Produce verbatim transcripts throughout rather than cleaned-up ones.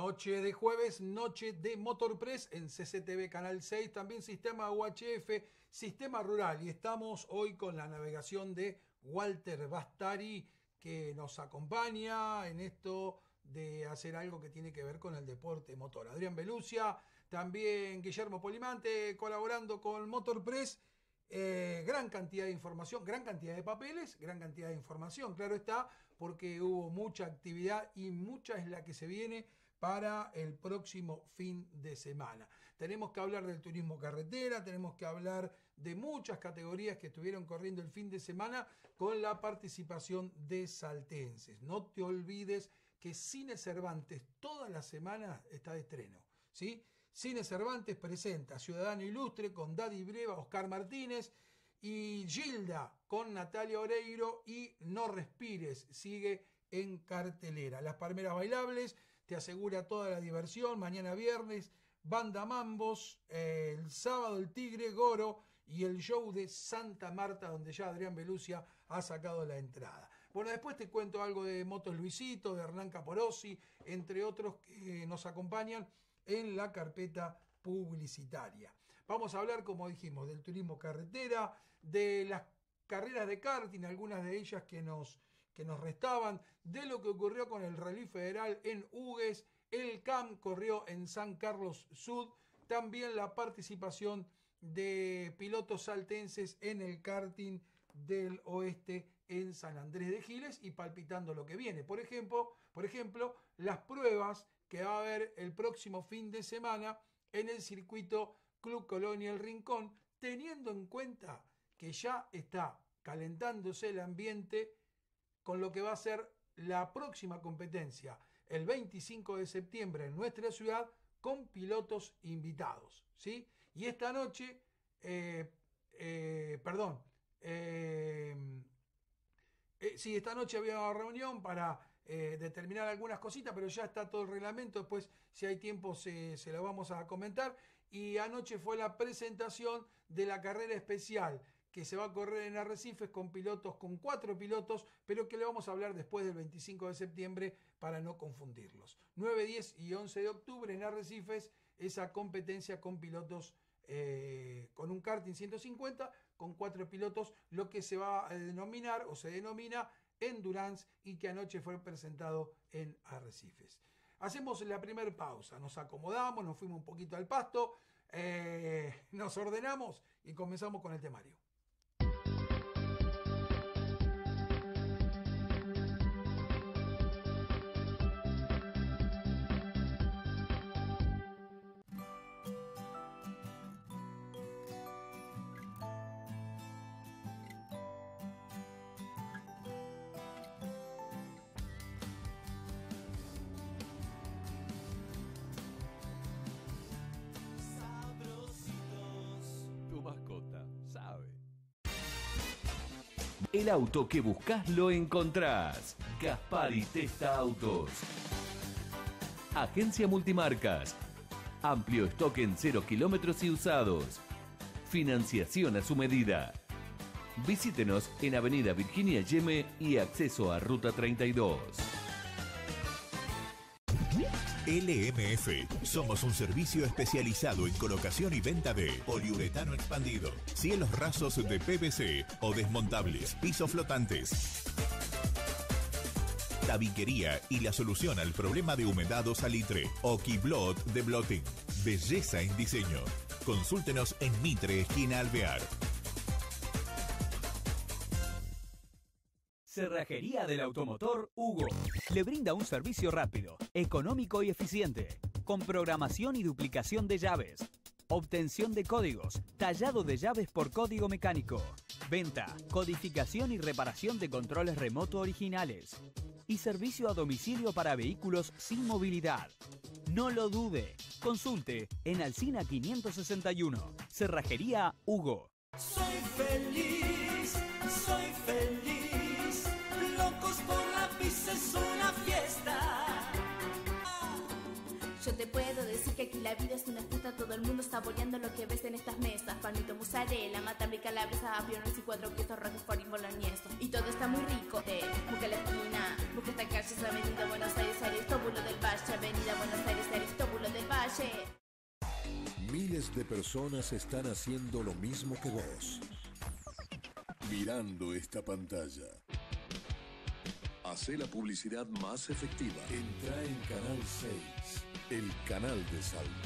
Noche de jueves, noche de Motorpress en C C T V Canal seis, también Sistema U H F, Sistema Rural. Y estamos hoy con la navegación de Walter Bastari, que nos acompaña en esto de hacer algo que tiene que ver con el deporte motor. Adrián Belucia, también Guillermo Polimante, colaborando con Motorpress. Eh, gran cantidad de información, gran cantidad de papeles, gran cantidad de información, claro está, porque hubo mucha actividad y mucha es la que se viene para el próximo fin de semana. Tenemos que hablar del turismo carretera, tenemos que hablar de muchas categorías que estuvieron corriendo el fin de semana con la participación de saltenses. No te olvides que Cine Cervantes todas las semanas está de estreno, ¿sí? Cine Cervantes presenta Ciudadano Ilustre con Daddy Breva, Oscar Martínez, y Gilda con Natalia Oreiro, y No Respires sigue en cartelera. Las Palmeras Bailables te asegura toda la diversión. Mañana viernes, Banda Mambos, eh, el sábado el Tigre Goro y el show de Santa Marta, donde ya Adrián Belucia ha sacado la entrada. Bueno, después te cuento algo de Motos Luisito, de Hernán Caporosi, entre otros que nos acompañan en la carpeta publicitaria. Vamos a hablar, como dijimos, del turismo carretera, de las carreras de karting, algunas de ellas que nos, que nos restaban, de lo que ocurrió con el Rally Federal en Hugues, el C A M corrió en San Carlos Sud, también la participación de pilotos saltenses en el karting del oeste en San Andrés de Giles, y palpitando lo que viene. Por ejemplo, por ejemplo, las pruebas que va a haber el próximo fin de semana en el circuito Club Colonia El Rincón, teniendo en cuenta que ya está calentándose el ambiente con lo que va a ser la próxima competencia el veinticinco de septiembre en nuestra ciudad, con pilotos invitados, ¿sí? Y esta noche, eh, eh, perdón, eh, eh, sí, esta noche había una reunión para Eh, determinar algunas cositas, pero ya está todo el reglamento. Después, si hay tiempo, se, se lo vamos a comentar. Y anoche fue la presentación de la carrera especial que se va a correr en Arrecifes con pilotos, con cuatro pilotos, pero que le vamos a hablar después del veinticinco de septiembre para no confundirlos. nueve, diez y once de octubre en Arrecifes, esa competencia con pilotos, eh, con un karting ciento cincuenta, con cuatro pilotos, lo que se va a denominar o se denomina Endurance, y que anoche fue presentado en Arrecifes. Hacemos la primera pausa, nos acomodamos, nos fuimos un poquito al pasto, eh, nos ordenamos y comenzamos con el temario. Mascota sabe. El auto que buscas lo encontrás. Gaspari Testa Autos. Agencia Multimarcas. Amplio stock en cero kilómetros y usados. Financiación a su medida. Visítenos en Avenida Virginia Yeme y acceso a Ruta treinta y dos. L M F. Somos un servicio especializado en colocación y venta de poliuretano expandido, cielos rasos de P V C o desmontables, pisos flotantes, tabiquería y la solución al problema de humedad o salitre. Oquiblot de Blotting. Belleza en diseño. Consúltenos en Mitre, esquina Alvear. Cerrajería del Automotor Hugo. Le brinda un servicio rápido, económico y eficiente, con programación y duplicación de llaves, obtención de códigos, tallado de llaves por código mecánico, venta, codificación y reparación de controles remoto originales, y servicio a domicilio para vehículos sin movilidad. No lo dude, consulte en Alsina quinientos sesenta y uno. Cerrajería Hugo. Soy feliz, soy feliz. Locos por la pizza es una fiesta. Yo te puedo decir que aquí la vida es una fiesta. Todo el mundo saboreando lo que ves en estas mesas. Panito, mozzarella, matambre, calabresa, aviones y cuatro quesos, roquefort y boloñeso. Y todo está muy rico. Te busca la esquina, busca esta calle, es Avenida Buenos Aires, Aristóbulo del Valle, Avenida Buenos Aires. noche. Miles de personas están haciendo lo mismo que vos. Mirando esta pantalla. Hacé la publicidad más efectiva. Entra en Canal seis, el canal de Salto.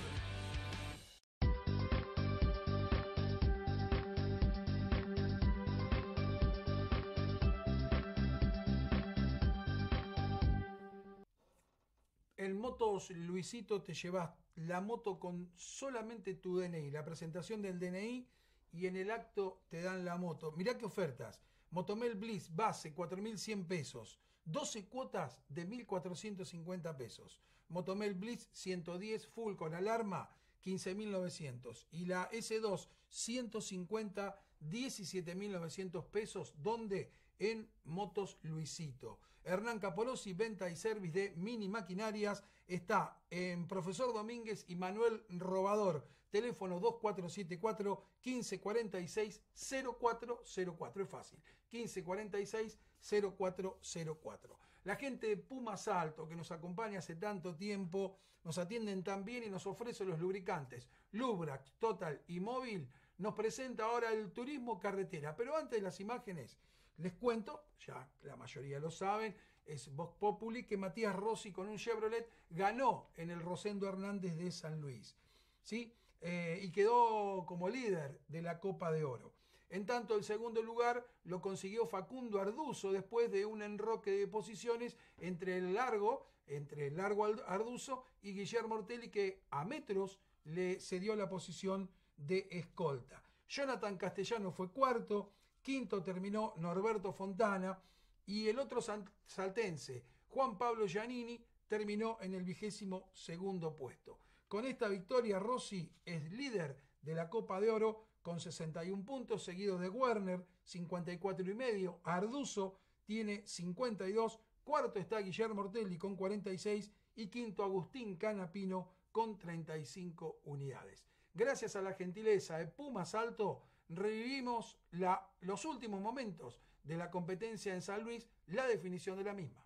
En Motos Luisito te llevas la moto con solamente tu D N I, la presentación del D N I, y en el acto te dan la moto. Mirá qué ofertas. Motomel Bliss base cuatro mil cien pesos, doce cuotas de mil cuatrocientos cincuenta pesos. Motomel Bliss ciento diez full con alarma quince mil novecientos y la S dos ciento cincuenta diecisiete mil novecientos pesos. ¿Dónde? En Motos Luisito. Hernán Caporosi, venta y service de mini maquinarias, está en Profesor Domínguez y Manuel Robador. Teléfono dos cuatro siete cuatro, uno cinco cuatro seis, cero cuatro cero cuatro. Es fácil. uno cinco cuatro seis, cero cuatro cero cuatro. La gente de Puma Salto, que nos acompaña hace tanto tiempo, nos atienden tan bien y nos ofrece los lubricantes Lubrax, Total y Móvil, nos presenta ahora el turismo carretera. Pero antes de las imágenes, les cuento, ya la mayoría lo saben, es Vox Populi, que Matías Rossi con un Chevrolet ganó en el Rosendo Hernández de San Luis, ¿sí? Eh, y quedó como líder de la Copa de Oro. En tanto, el segundo lugar lo consiguió Facundo Arduzo después de un enroque de posiciones entre el largo, entre el largo Arduzo y Guillermo Ortelli, que a metros le cedió la posición de escolta. Jonathan Castellano fue cuarto. Quinto terminó Norberto Fontana y el otro saltense, Juan Pablo Giannini, terminó en el vigésimo segundo puesto. Con esta victoria, Rossi es líder de la Copa de Oro con sesenta y un puntos, seguido de Werner, cincuenta y cuatro y medio. Arduzo tiene cincuenta y dos. Cuarto está Guillermo Ortelli con cuarenta y seis y quinto Agustín Canapino con treinta y cinco unidades. Gracias a la gentileza de Puma Salto, revivimos la, los últimos momentos de la competencia en San Luis, la definición de la misma.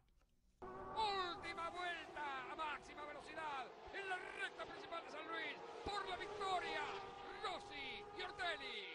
Última vuelta a máxima velocidad en la recta principal de San Luis. Por la victoria, Rossi y Ortelli.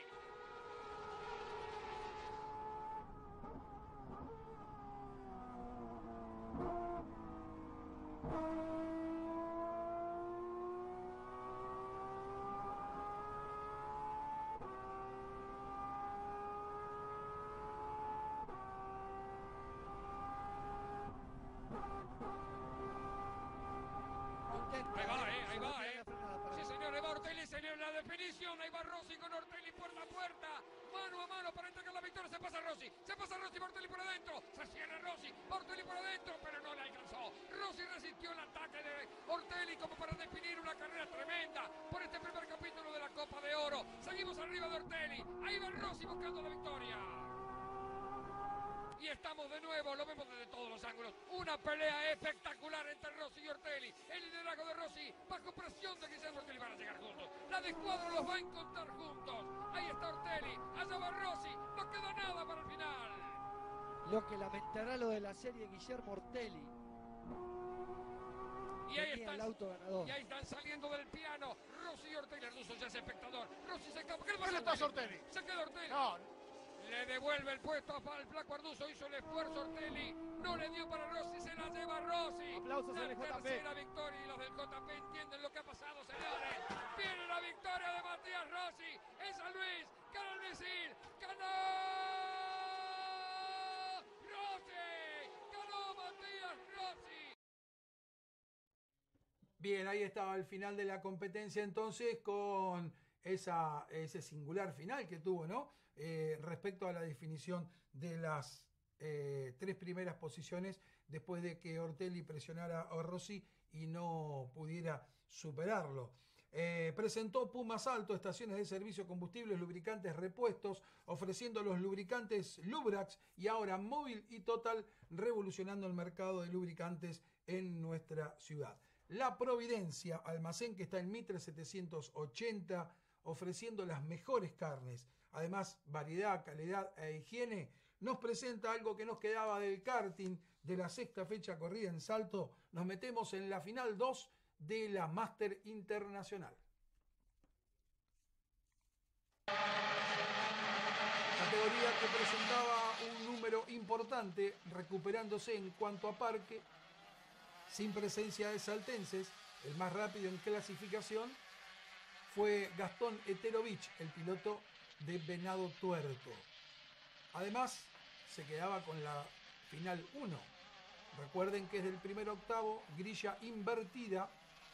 Ahí va, eh, ahí va, eh. Sí, señor, ahí va Ortelli, señor, la definición. Ahí va Rossi con Ortelli puerta a puerta. Mano a mano para entregar la victoria. Se pasa Rossi, se pasa Rossi, Ortelli por adentro. Se cierra Rossi, Ortelli por adentro, pero no le alcanzó. Rossi resistió el ataque de Ortelli como para definir una carrera tremenda por este primer capítulo de la Copa de Oro. Seguimos arriba de Ortelli. Ahí va Rossi buscando la victoria. Y estamos de nuevo, lo vemos desde todos los ángulos. Una pelea espectacular entre Rossi y Ortelli. El liderazgo de Rossi bajo presión de Guillermo Ortelli. Van a llegar juntos. La de Escuadro los va a encontrar juntos. Ahí está Ortelli, allá va Rossi. No queda nada para el final. Lo que lamentará lo de la serie Guillermo Ortelli. Y ahí, están, el auto ganador. y ahí están saliendo del piano Rossi y Ortelli. Arduzo ya es espectador. Rossi se escapa. ¿Qué le pasa a Ortelli? Se queda Ortelli. No. Le devuelve el puesto al flaco Arduzo, hizo el esfuerzo Ortelli, no le dio para Rossi, se la lleva Rossi. Aplausos la al J P. Tercera victoria y los del J P entienden lo que ha pasado, señores. Viene la victoria de Matías Rossi en San Luis, ganó el misil, ganó Rossi, ganó Matías Rossi. Bien, ahí estaba el final de la competencia entonces con esa, ese singular final que tuvo, ¿no? Eh, respecto a la definición de las eh, tres primeras posiciones después de que Ortelli presionara a Rossi y no pudiera superarlo. Eh, presentó Puma Salto, estaciones de servicio, combustibles, lubricantes, repuestos, ofreciendo los lubricantes Lubrax y ahora Móvil y Total, revolucionando el mercado de lubricantes en nuestra ciudad. La Providencia, almacén que está en Mitre setecientos ochenta, ofreciendo las mejores carnes. Además, variedad, calidad e higiene, nos presenta algo que nos quedaba del karting de la sexta fecha corrida en Salto. Nos metemos en la final dos de la Master Internacional. Categoría que presentaba un número importante, recuperándose en cuanto a parque, sin presencia de saltenses. El más rápido en clasificación fue Gastón Eterovich, el piloto de Venado Tuerto. Además, se quedaba con la final uno. Recuerden que es del primer octavo, grilla invertida.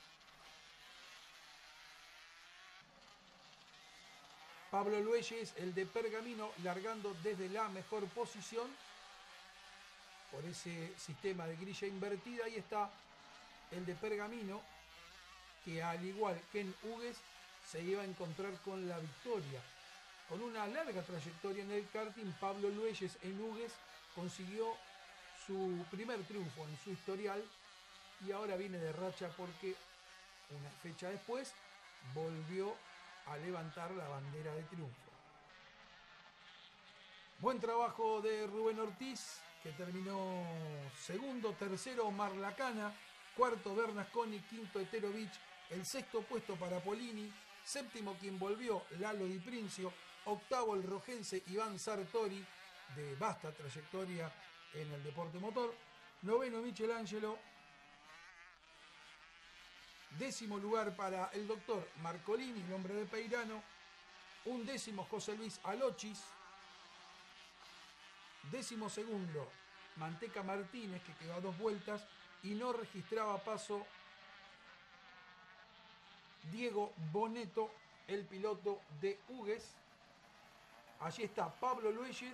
Pablo Lueyes, el de Pergamino, largando desde la mejor posición por ese sistema de grilla invertida. Ahí está el de Pergamino, que al igual que en Hugues se iba a encontrar con la victoria. Con una larga trayectoria en el karting, Pablo Lueyes en Hugues consiguió su primer triunfo en su historial y ahora viene de racha porque una fecha después volvió a levantar la bandera de triunfo. Buen trabajo de Rubén Ortiz, que terminó segundo, tercero Omar Lacana, cuarto Bernasconi, quinto Eterovich, el sexto puesto para Polini, séptimo quien volvió Lalo Di Princio, octavo el rojense Iván Sartori, de vasta trayectoria en el deporte motor, noveno Michelangelo, décimo lugar para el doctor Marcolini, el hombre de Peirano, un décimo José Luis Alochis, décimo segundo Manteca Martínez, que quedó a dos vueltas y no registraba paso Diego Boneto, el piloto de Hugues. Allí está Pablo Lueyes,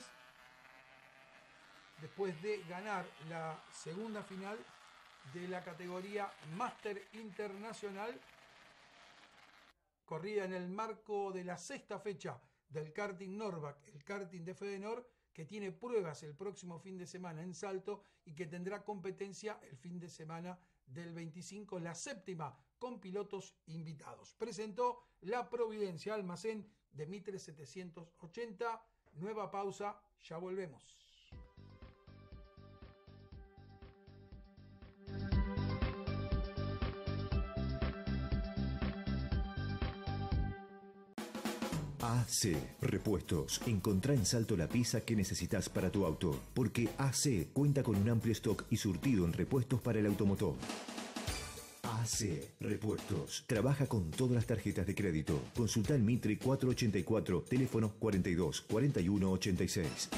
después de ganar la segunda final de la categoría Master Internacional, corrida en el marco de la sexta fecha del karting Norvac, el karting de Fedenor, que tiene pruebas el próximo fin de semana en Salto y que tendrá competencia el fin de semana del veinticinco, la séptima con pilotos invitados. Presentó la Providencia Almacén de Mitre setecientos ochenta. Nueva pausa, ya volvemos. A C Repuestos. Encontrá en Salto la pieza que necesitas para tu auto, porque A C cuenta con un amplio stock y surtido en repuestos para el automotor. A C Repuestos. Trabaja con todas las tarjetas de crédito. Consulta en Mitre cuatrocientos ochenta y cuatro, teléfono cuarenta y dos, cuarenta y uno, ochenta y seis.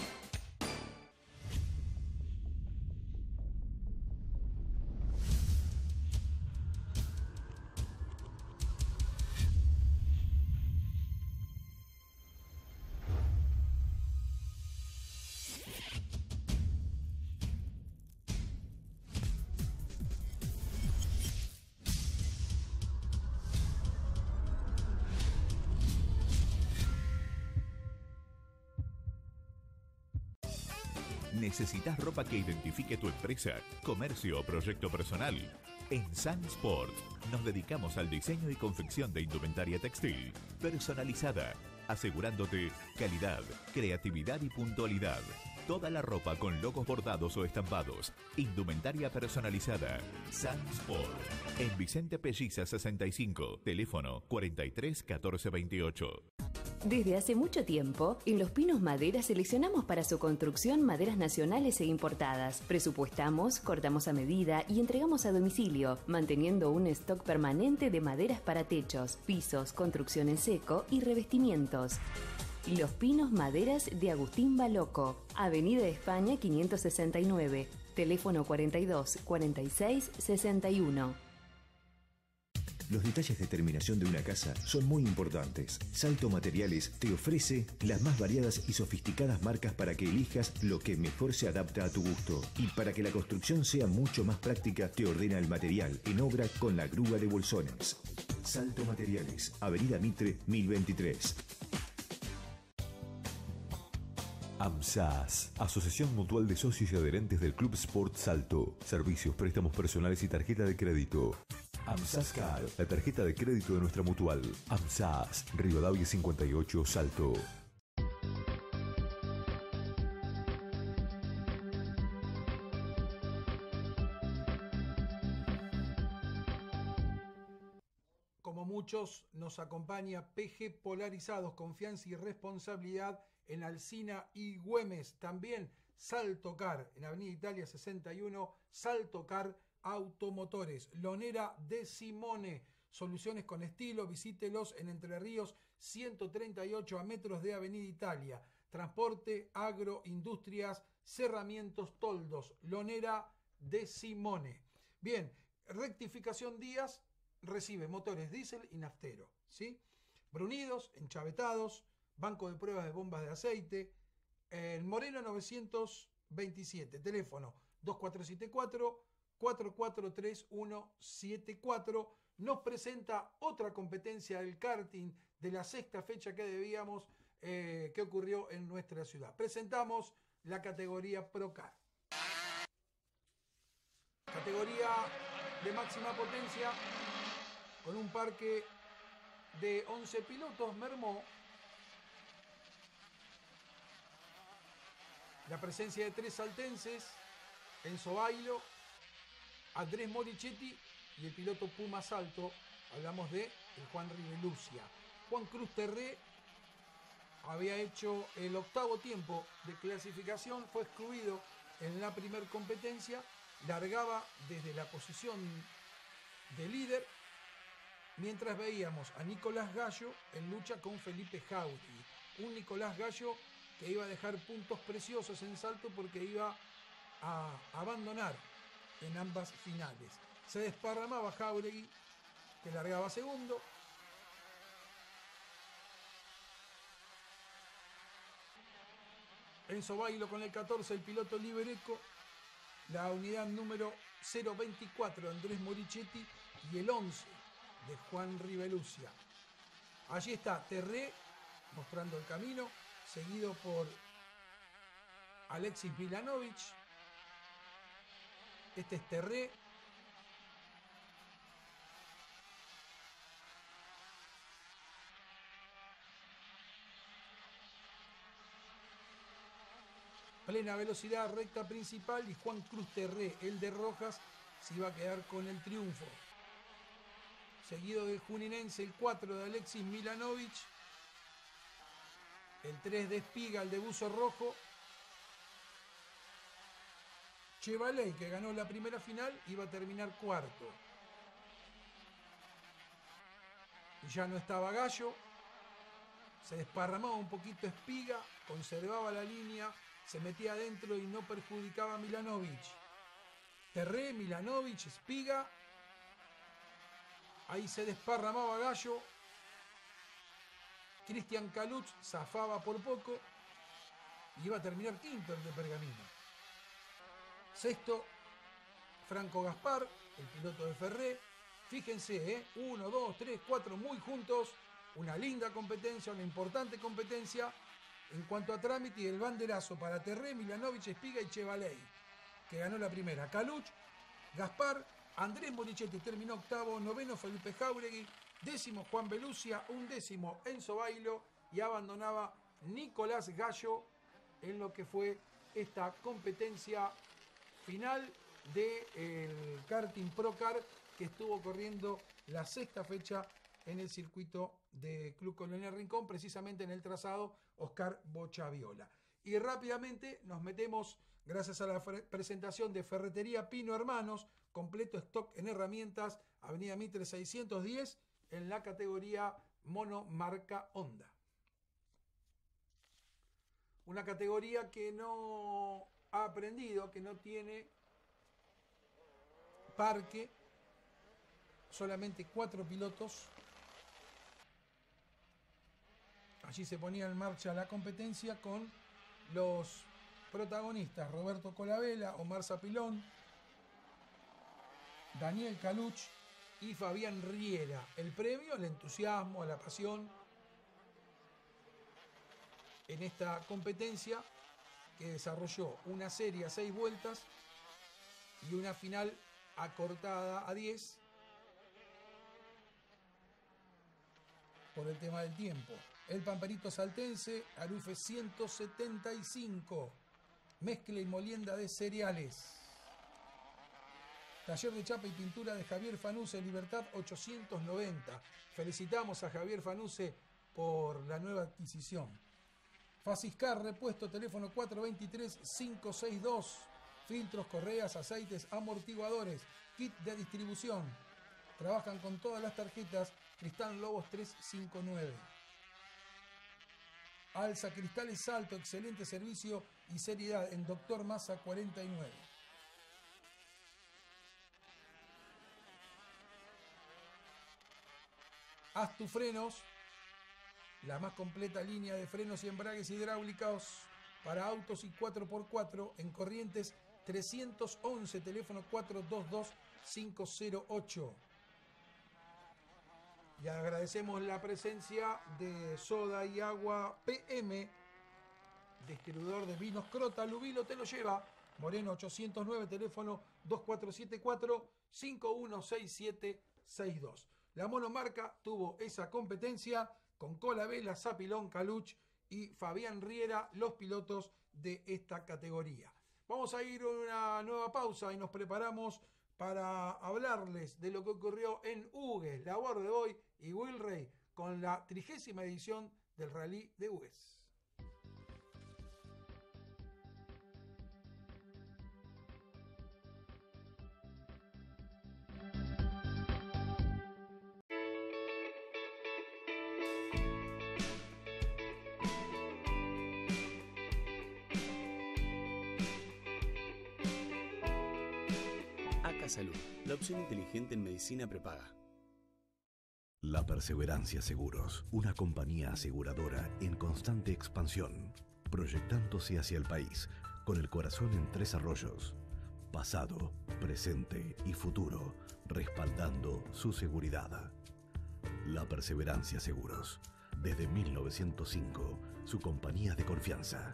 ¿Necesitas ropa que identifique tu empresa, comercio o proyecto personal? En Sansport nos dedicamos al diseño y confección de indumentaria textil personalizada, asegurándote calidad, creatividad y puntualidad. Toda la ropa con logos bordados o estampados. Indumentaria personalizada. Sansport. En Vicente Pelliza sesenta y cinco. Teléfono cuarenta y tres, catorce, veintiocho. Desde hace mucho tiempo, en Los Pinos Madera seleccionamos para su construcción maderas nacionales e importadas. Presupuestamos, cortamos a medida y entregamos a domicilio, manteniendo un stock permanente de maderas para techos, pisos, construcción en seco y revestimientos. Los Pinos Maderas de Agustín Baloco, Avenida España quinientos sesenta y nueve, teléfono cuarenta y dos, cuarenta y seis, sesenta y uno. Los detalles de terminación de una casa son muy importantes. Salto Materiales te ofrece las más variadas y sofisticadas marcas para que elijas lo que mejor se adapta a tu gusto. Y para que la construcción sea mucho más práctica, te ordena el material en obra con la grúa de bolsones. Salto Materiales, Avenida Mitre mil veintitrés. AMSAS, Asociación Mutual de Socios y Adherentes del Club Sport Salto. Servicios, préstamos personales y tarjeta de crédito. AMSAS Card, la tarjeta de crédito de nuestra mutual. AMSAS, Rivadavia cincuenta y ocho, Salto. muchos nos acompaña P G Polarizados, confianza y responsabilidad en Alsina y Güemes. También Saltocar, en Avenida Italia sesenta y uno, Saltocar Automotores. Lonera de Simone, soluciones con estilo, visítelos en Entre Ríos ciento treinta y ocho, a metros de Avenida Italia. Transporte, agro, industrias, cerramientos, toldos. Lonera de Simone. Bien, rectificación Díaz recibe motores diésel y naftero, ¿sí? Brunidos, enchavetados, banco de pruebas de bombas de aceite. En Moreno novecientos veintisiete, teléfono dos cuatro siete cuatro, cuatro cuatro tres uno siete cuatro. Nos presenta otra competencia del karting de la sexta fecha que debíamos, eh, que ocurrió en nuestra ciudad. Presentamos la categoría Procar. Categoría de máxima potencia, con un parque de once pilotos, mermó la presencia de tres saltenses: Enzo Bailo, Andrés Morichetti y el piloto Puma Salto. Hablamos de el Juan Rivelucia. Juan Cruz Terré había hecho el octavo tiempo de clasificación, fue excluido en la primera competencia, largaba desde la posición de líder, mientras veíamos a Nicolás Gallo en lucha con Felipe Jauregui. Un Nicolás Gallo que iba a dejar puntos preciosos en salto porque iba a abandonar en ambas finales. Se desparramaba Jauregui, que largaba segundo. Enzo Bailo con el catorce, el piloto Libereco. La unidad número cero veinticuatro, Andrés Morichetti, y el once de Juan Rivelucia. Allí está Terré mostrando el camino, seguido por Alexis Milanovic. Este es Terré. Plena velocidad, recta principal, y Juan Cruz Terré, el de Rojas, se iba a quedar con el triunfo. Seguido del juninense, el cuatro de Alexis Milanovic, el tres de Espiga, el de buzo rojo. Chevalier, que ganó la primera final, iba a terminar cuarto. Y ya no estaba Gallo, se desparramaba un poquito Espiga, conservaba la línea, se metía adentro y no perjudicaba a Milanovic. Terré, Milanovic, Espiga. Ahí se desparramaba Gallo. Cristian Caluch zafaba por poco y iba a terminar quinto el de Pergamino. Sexto, Franco Gaspar, el piloto de Ferré. Fíjense, ¿eh? uno, dos, tres, cuatro, muy juntos. Una linda competencia, una importante competencia. En cuanto a trámite, el banderazo para Terré, Milanovic, Espiga y Chevalier, que ganó la primera. Caluch, Gaspar, Andrés Morichetti terminó octavo, noveno Felipe Jauregui, décimo Juan Belucia, undécimo Enzo Bailo, y abandonaba Nicolás Gallo en lo que fue esta competencia final del karting Procar, que estuvo corriendo la sexta fecha en el circuito de Club Colonial Rincón, precisamente en el trazado Oscar Bochaviola. Y rápidamente nos metemos, gracias a la presentación de Ferretería Pino Hermanos, completo stock en herramientas, Avenida Mitre seiscientos diez, en la categoría mono marca Honda. Una categoría que no ha aprendido, que no tiene parque, solamente cuatro pilotos. Allí se ponía en marcha la competencia con los protagonistas: Roberto Colabella, Omar Zapilón, Daniel Caluch y Fabián Riera. El premio, el entusiasmo, la pasión en esta competencia, que desarrolló una serie a seis vueltas y una final acortada a diez por el tema del tiempo. El Pamperito Saltense, Arufe ciento setenta y cinco, mezcla y molienda de cereales. Taller de chapa y pintura de Javier Fanuse, Libertad ochocientos noventa. Felicitamos a Javier Fanuse por la nueva adquisición. Faciscar, repuesto, teléfono cuatro dos tres, cinco seis dos. Filtros, correas, aceites, amortiguadores, kit de distribución. Trabajan con todas las tarjetas. Cristal Lobos trescientos cincuenta y nueve. Alza Cristales Salto, excelente servicio y seriedad en Doctor Massa cuarenta y nueve. Haz tu frenos, la más completa línea de frenos y embragues hidráulicos para autos y cuatro por cuatro en Corrientes trescientos once, teléfono cuatro dos dos, cinco cero ocho. Y agradecemos la presencia de Soda y Agua P M, distribuidor de vinos Crota, Lubilo te lo lleva, Moreno ochocientos nueve, teléfono dos cuatro siete cuatro, cinco uno seis siete seis dos. La monomarca tuvo esa competencia con Cola Vela, Zapilón, Caluch y Fabián Riera, los pilotos de esta categoría. Vamos a ir a una nueva pausa y nos preparamos para hablarles de lo que ocurrió en Hugues, Labor de Hoy y Wilrey con la trigésima edición del Rally de Hugues. Salud, la opción inteligente en medicina prepaga. La Perseverancia Seguros, una compañía aseguradora en constante expansión, proyectándose hacia el país, con el corazón en Tres Arroyos. Pasado, presente y futuro, respaldando su seguridad. La Perseverancia Seguros, desde mil novecientos cinco, su compañía de confianza.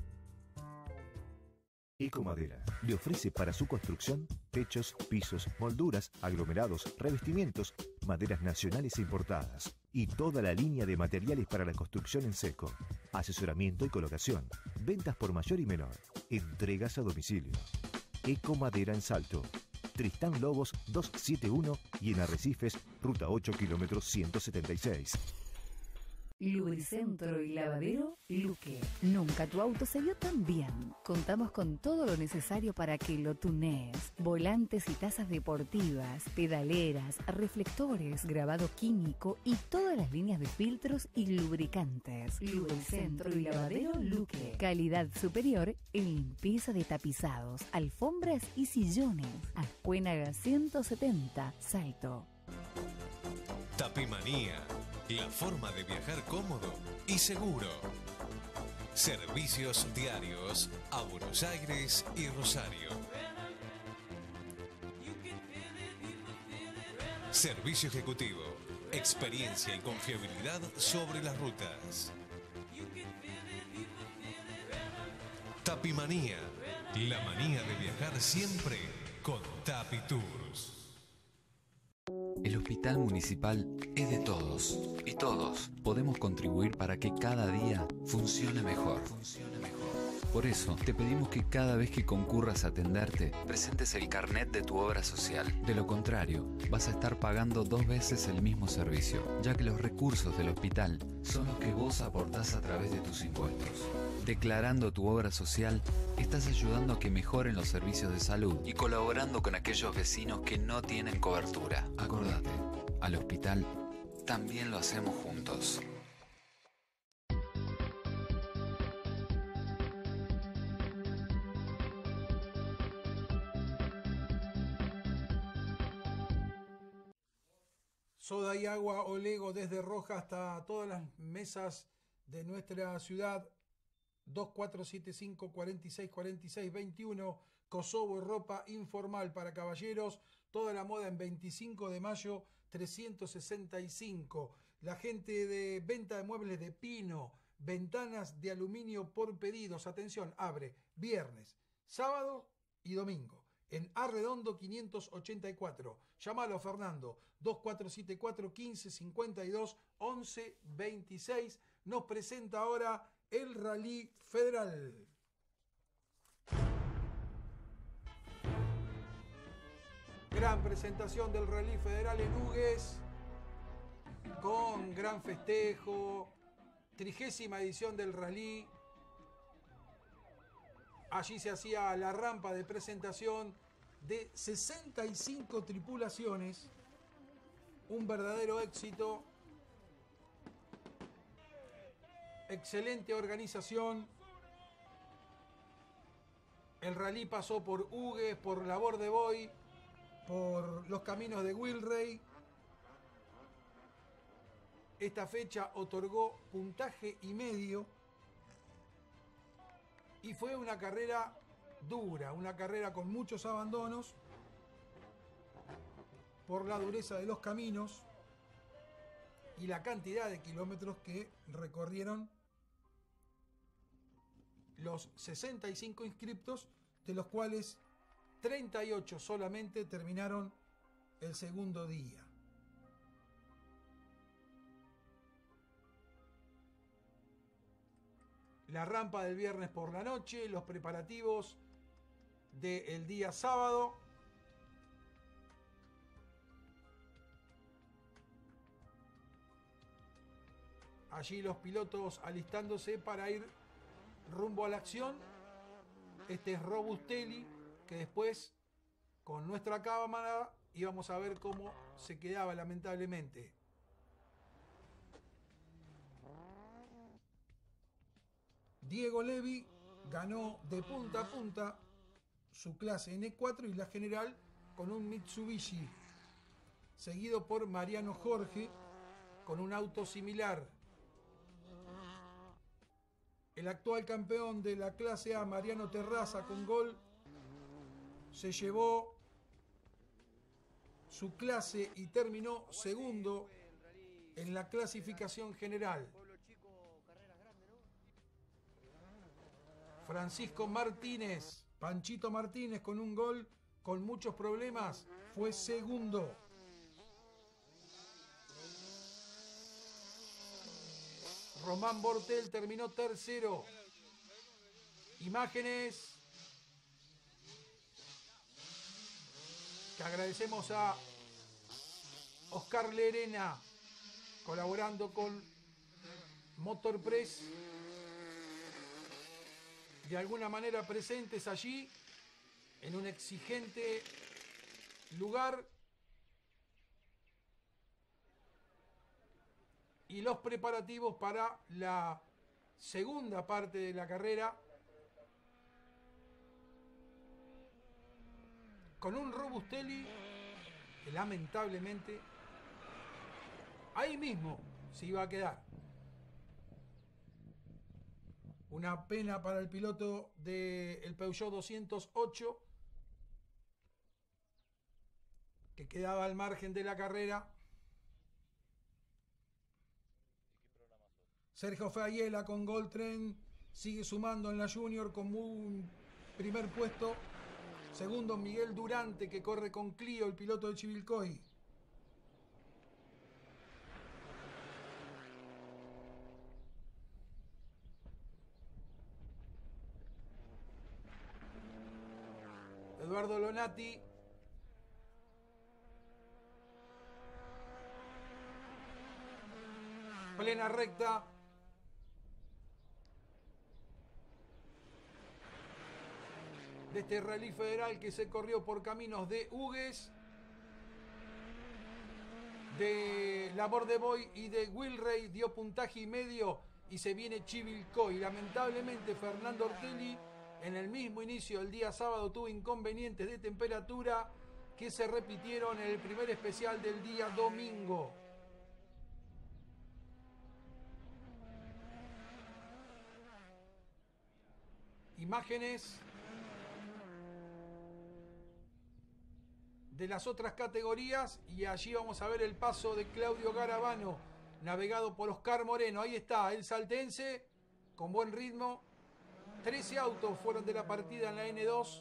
Ecomadera le ofrece para su construcción techos, pisos, molduras, aglomerados, revestimientos, maderas nacionales e importadas y toda la línea de materiales para la construcción en seco, asesoramiento y colocación, ventas por mayor y menor, entregas a domicilio. Ecomadera en Salto, Tristán Lobos doscientos setenta y uno y en Arrecifes, ruta ocho, kilómetros ciento setenta y seis. Lubricentro y lavadero Luque. Nunca tu auto se vio tan bien. Contamos con todo lo necesario para que lo tunees. Volantes y tazas deportivas, pedaleras, reflectores, grabado químico y todas las líneas de filtros y lubricantes. Lubricentro y lavadero Luque. Calidad superior en limpieza de tapizados, alfombras y sillones. Ascuénaga ciento setenta, Salto. Tapimanía. La forma de viajar cómodo y seguro. Servicios diarios a Buenos Aires y Rosario. Servicio ejecutivo. Experiencia y confiabilidad sobre las rutas. Tapimanía. La manía de viajar siempre con Tapi Tours. El Hospital Municipal es de todos y todos podemos contribuir para que cada día funcione mejor. Por eso te pedimos que cada vez que concurras a atenderte presentes el carnet de tu obra social. De lo contrario, vas a estar pagando dos veces el mismo servicio, ya que los recursos del hospital son los que vos aportás a través de tus impuestos. Declarando tu obra social, estás ayudando a que mejoren los servicios de salud y colaborando con aquellos vecinos que no tienen cobertura. Acordate, al hospital también lo hacemos juntos. Soda y Agua Olego desde Roja hasta todas las mesas de nuestra ciudad. Dos cuatro siete cinco, cuatro seis cuatro seis dos uno. Kosovo Ropa Informal para caballeros. Toda la moda en veinticinco de mayo trescientos sesenta y cinco. La gente de venta de muebles de pino. Ventanas de aluminio por pedidos. Atención, abre viernes, sábado y domingo. En Arredondo quinientos ochenta y cuatro. Llámalo, Fernando. dos cuatro siete cuatro, quince cincuenta y dos, once veintiséis. Nos presenta ahora el Rally Federal. Gran presentación del Rally Federal en Hugues, con gran festejo, trigésima edición del Rally. Allí se hacía la rampa de presentación de sesenta y cinco tripulaciones, un verdadero éxito, excelente organización. El rally pasó por Hugues, por Labor de Boy, por los caminos de Wilray. Esta fecha otorgó puntaje y medio y fue una carrera dura, una carrera con muchos abandonos por la dureza de los caminos y la cantidad de kilómetros que recorrieron los sesenta y cinco inscriptos, de los cuales treinta y ocho solamente terminaron el segundo día. La rampa del viernes por la noche, los preparativos del día sábado. Allí los pilotos alistándose para ir rumbo a la acción. Este es Robustelli, que después con nuestra cámara íbamos a ver cómo se quedaba lamentablemente. Diego Levi ganó de punta a punta su clase N cuatro y la general con un Mitsubishi, seguido por Mariano Jorge con un auto similar. El actual campeón de la clase A, Mariano Terraza, con gol, se llevó su clase y terminó segundo en la clasificación general. Francisco Martínez, Panchito Martínez, con un gol, con muchos problemas, fue segundo. Román Bortel terminó tercero. Imágenes que agradecemos a Oscar Lerena, colaborando con Motorpress, de alguna manera presentes allí en un exigente lugar, y los preparativos para la segunda parte de la carrera, con un Robustelli que lamentablemente ahí mismo se iba a quedar. Una pena para el piloto del Peugeot doscientos ocho, que quedaba al margen de la carrera. Sergio Feayela con Goldtrend sigue sumando en la Junior con un primer puesto. Segundo, Miguel Durante, que corre con Clio, el piloto de Chivilcoy. Eduardo Lonati plena recta. De este Rally Federal que se corrió por caminos de Hugues, de Labor de Boy y de Wilray, dio puntaje y medio y se viene Chivilcoy. Lamentablemente Fernando Ortelli en el mismo inicio del día sábado tuvo inconvenientes de temperatura que se repitieron en el primer especial del día domingo. Imágenes de las otras categorías y allí vamos a ver el paso de Claudio Garabano, navegado por Oscar Moreno. Ahí está el saltense con buen ritmo. trece autos fueron de la partida en la N dos.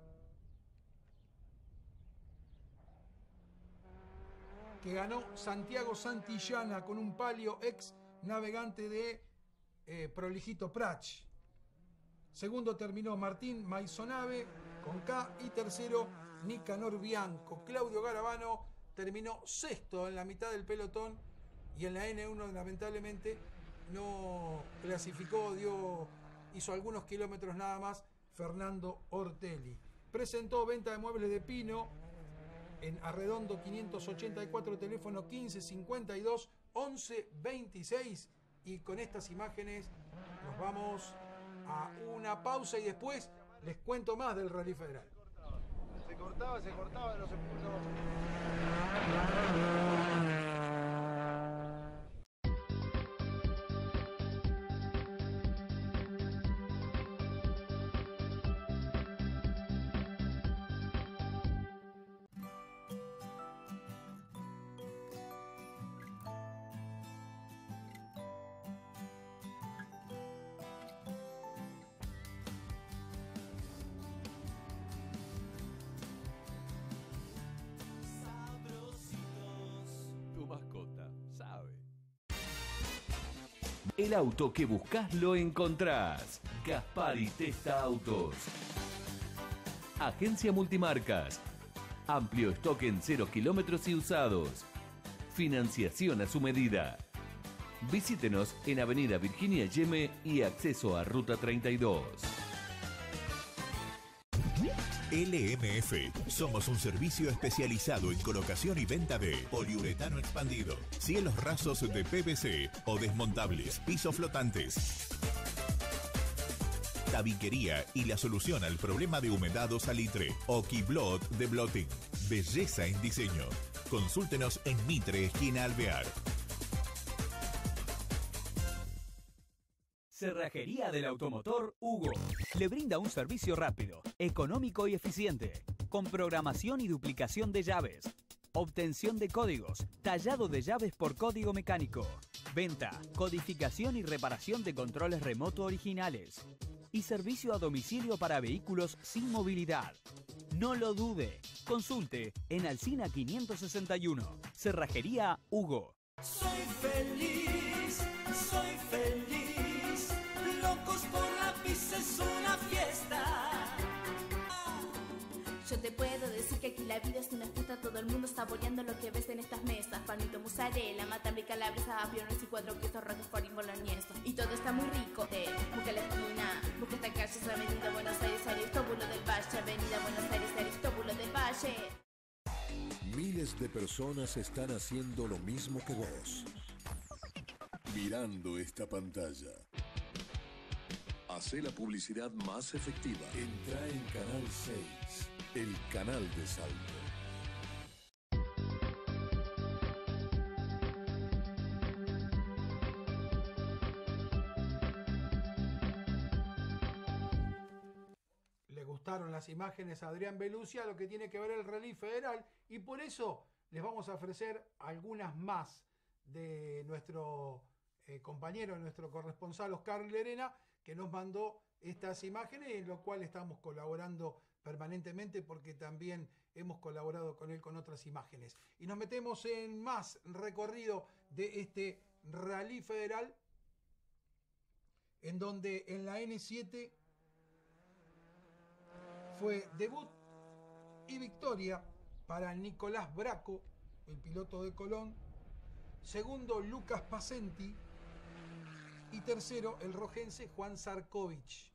Que ganó Santiago Santillana con un Palio, ex navegante de eh, Prolijito Prach. Segundo terminó Martín Maisonave con K y tercero Nicanor Bianco. Claudio Garabano terminó sexto en la mitad del pelotón y en la N uno lamentablemente no clasificó, dio, hizo algunos kilómetros nada más Fernando Ortelli. Presentó venta de muebles de pino en Arredondo quinientos ochenta y cuatro, teléfono quince cincuenta y dos once veintiséis, y con estas imágenes nos vamos a una pausa y después les cuento más del Rally Federal. Se cortaba, se cortaba, no se pudo. El auto que buscas lo encontrás. Gaspari Testa Autos. Agencia Multimarcas. Amplio stock en cero kilómetros y usados. Financiación a su medida. Visítenos en Avenida Virginia Yeme y acceso a Ruta treinta y dos. L M F. Somos un servicio especializado en colocación y venta de poliuretano expandido, cielos rasos de P V C o desmontables, pisos flotantes, tabiquería y la solución al problema de humedad o salitre. Okiblot de Blotting. Belleza en diseño. Consúltenos en Mitre, esquina Alvear. Cerrajería del Automotor Hugo. Le brinda un servicio rápido, económico y eficiente, con programación y duplicación de llaves, obtención de códigos, tallado de llaves por código mecánico, venta, codificación y reparación de controles remoto originales y servicio a domicilio para vehículos sin movilidad. No lo dude. Consulte en Alsina quinientos sesenta y uno. Cerrajería Hugo. Soy feliz, soy feliz. Locos por la pizza es una fiesta. Yo te puedo decir que aquí la vida es una fiesta, todo el mundo saboreando lo que ves en estas mesas. Panito, mozzarella, matambre, calabresa, aviones y cuatro quesos, roquefort y boloñeso. Y todo está muy rico. Te busca la esquina, busca esta calle, es Avenida Buenos Aires, Aristóbulo del Valle. Avenida Buenos Aires, Aristóbulo del Valle. Miles de personas están haciendo lo mismo que vos, mirando esta pantalla. Hacé la publicidad más efectiva. Entra en Canal seis, el canal de Salto. Le gustaron las imágenes a Adrián Belucia, lo que tiene que ver el Rally Federal, y por eso les vamos a ofrecer algunas más de nuestro eh, compañero, nuestro corresponsal Oscar Lerena, que nos mandó estas imágenes, en lo cual estamos colaborando permanentemente porque también hemos colaborado con él con otras imágenes. Y nos metemos en más recorrido de este Rally Federal, en donde en la N siete fue debut y victoria para Nicolás Braco, el piloto de Colón. Segundo, Lucas Pacenti. Y tercero, el rojense Juan Sarkovich.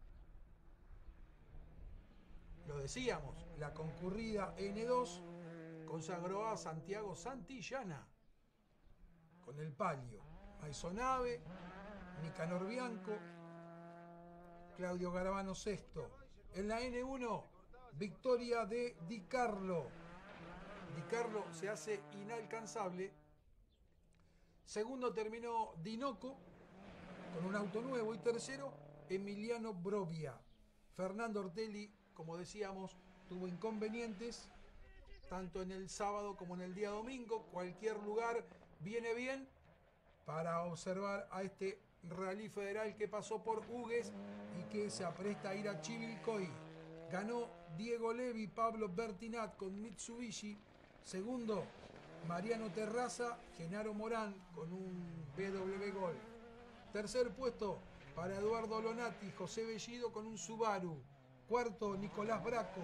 Lo decíamos, la concurrida N dos consagró a Santiago Santillana con el palio. Maisonave, Nicanor Bianco, Claudio Garabano sexto. En la N uno, victoria de Di Carlo. Di Carlo se hace inalcanzable. Segundo terminó Dinoco con un auto nuevo. Y tercero, Emiliano Brovia. Fernando Ortelli, como decíamos, tuvo inconvenientes tanto en el sábado como en el día domingo. Cualquier lugar viene bien para observar a este Rally Federal que pasó por Hugues y que se apresta a ir a Chivilcoy. Ganó Diego Levi, Pablo Bertinat con Mitsubishi. Segundo, Mariano Terraza, Genaro Morán con un B W Gol. Tercer puesto para Eduardo Lonati, José Bellido con un Subaru. Cuarto, Nicolás Braco,